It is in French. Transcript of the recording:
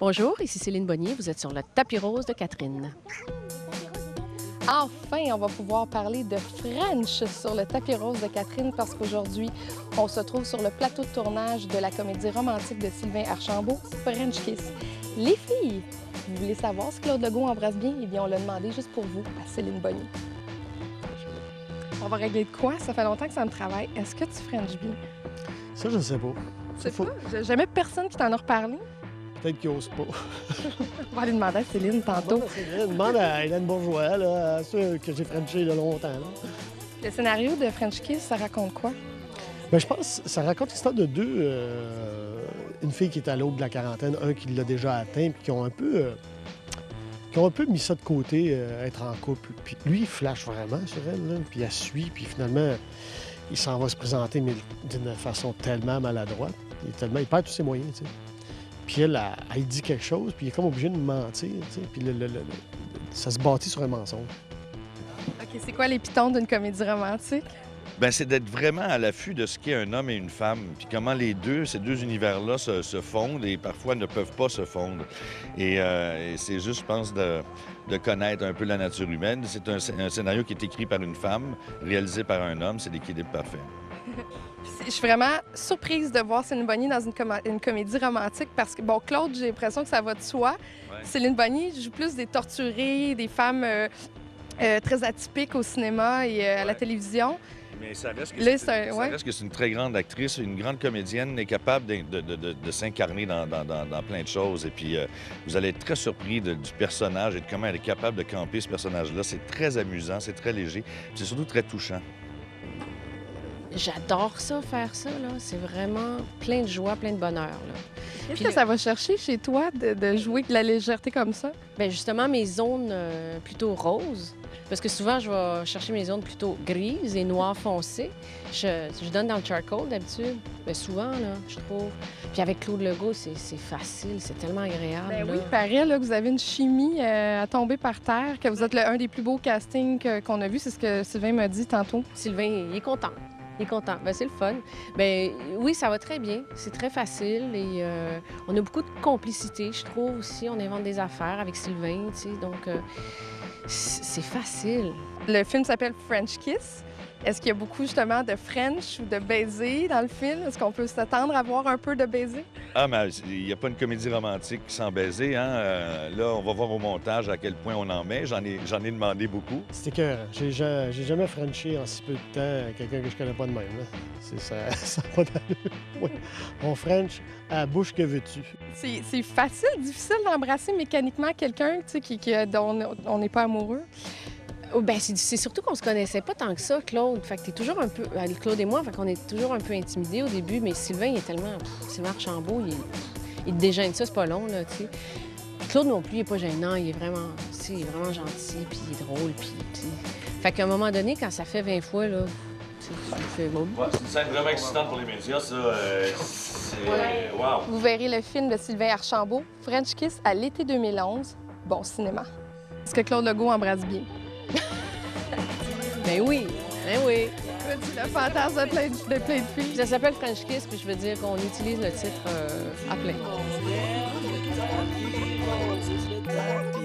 Bonjour, ici Céline Bonnier, vous êtes sur le tapis rose de Catherine. Enfin, on va pouvoir parler de French sur le tapis rose de Catherine parce qu'aujourd'hui, on se trouve sur le plateau de tournage de la comédie romantique de Sylvain Archambault, French Kiss. Les filles, vous voulez savoir si Claude Legault embrasse bien? Eh bien, on l'a demandé juste pour vous, à Céline Bonnier. On va régler de quoi? Ça fait longtemps que ça me travaille. Est-ce que tu French bien? Ça, je ne sais pas. C'est pas? J'ai jamais personne qui t'en a reparlé. Peut-être qu'il n'ose pas. On va aller demander à Céline tantôt. Demande à Hélène Bourgeois, là, à ceux que j'ai frenché il y a longtemps. Là. Le scénario de French Kiss, ça raconte quoi? Bien, je pense que ça raconte l'histoire de deux. Une fille qui est à l'aube de la quarantaine, un qui l'a déjà atteint, puis qui ont un peu mis ça de côté, être en couple. Puis lui, il flash vraiment sur elle, là, puis elle suit, puis finalement, il s'en va se présenter, mais d'une façon tellement maladroite. Il perd tous ses moyens, tu sais. Puis elle dit quelque chose, puis il est comme obligé de mentir, tu sais. Puis ça se bâtit sur un mensonge. OK, c'est quoi les pitons d'une comédie romantique? Bien, c'est d'être vraiment à l'affût de ce qu'est un homme et une femme, puis comment ces deux univers-là se fondent et parfois ne peuvent pas se fondre. Et c'est juste, je pense, de connaître un peu la nature humaine. C'est un scénario qui est écrit par une femme, réalisé par un homme, c'est l'équilibre parfait. Je suis vraiment surprise de voir Céline Bonnier dans une comédie romantique parce que, bon, Claude, j'ai l'impression que ça va de soi. Ouais. Céline Bonnier joue plus des torturées, des femmes très atypiques au cinéma et à la télévision. Mais ça reste que c'est une très grande actrice, une grande comédienne, est capable de s'incarner dans plein de choses. Et puis, vous allez être très surpris du personnage et de comment elle est capable de camper ce personnage-là. C'est très amusant, c'est très léger, c'est surtout très touchant. J'adore ça, faire ça, là. C'est vraiment plein de joie, plein de bonheur, là. Qu'est-ce que ça va chercher chez toi de jouer de la légèreté comme ça? Bien, justement, mes zones plutôt roses. Parce que souvent, je vais chercher mes zones plutôt grises et noires foncées. Je donne dans le charcoal d'habitude. Bien, souvent, là, je trouve. Puis avec Claude Legault, c'est facile, c'est tellement agréable. Bien oui, il paraît là, que vous avez une chimie à tomber par terre, que vous êtes un des plus beaux castings qu'on a vu. C'est ce que Sylvain m'a dit tantôt. Sylvain, il est content. Il est content. Bien, c'est le fun. Bien, oui, ça va très bien. C'est très facile et on a beaucoup de complicité, je trouve aussi. On invente des affaires avec Sylvain, tu sais, donc c'est facile. Le film s'appelle French Kiss. Est-ce qu'il y a beaucoup, justement, de French ou de baiser dans le film? Est-ce qu'on peut s'attendre à voir un peu de baiser? Ah, mais il n'y a pas une comédie romantique sans baiser, hein? Là, on va voir au montage à quel point on en met. J'en ai demandé beaucoup. C'était écœurant. J'ai jamais frenché en si peu de temps quelqu'un que je connais pas de même. Ça n'a pas d'allure. Oui. On French à la bouche, que veux-tu? C'est facile, difficile d'embrasser mécaniquement quelqu'un dont on n'est pas amoureux. Bien, c'est surtout qu'on se connaissait pas tant que ça, Claude. Fait que t'es toujours un peu... Claude et moi, fait qu'on est toujours un peu intimidés au début, mais Sylvain, il est tellement... Sylvain Archambault, il déjeune ça, c'est pas long, là, tu sais. Claude non plus, il est pas gênant, il est vraiment gentil, puis il est drôle, puis... Fait qu'à un moment donné, quand ça fait 20 fois, là, ça fait bon. Ouais, c'est une scène vraiment excitante pour les médias, ça. Wow! Vous verrez le film de Sylvain Archambault, French Kiss, à l'été 2011. Bon cinéma. Est-ce que Claude Legault embrasse bien? Ben oui, ben oui. Tu le fantasme de plein de filles. Ça s'appelle French Kiss, puis je veux dire qu'on utilise le titre à plein.